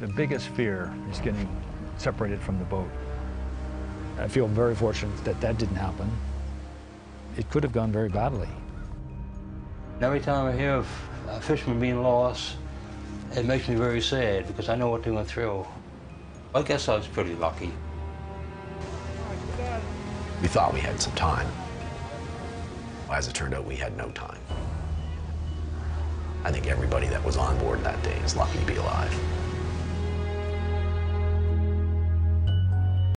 The biggest fear is getting separated from the boat. I feel very fortunate that that didn't happen. It could have gone very badly. Every time I hear of a fisherman being lost, it makes me very sad because I know what they went through. I guess I was pretty lucky. We thought we had some time. As it turned out, we had no time. I think everybody that was on board that day is lucky to be alive.